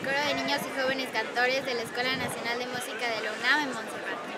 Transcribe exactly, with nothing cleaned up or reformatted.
Coro de Niños y Jóvenes Cantores de la Escuela Nacional de Música de la UNAM en Montserrat.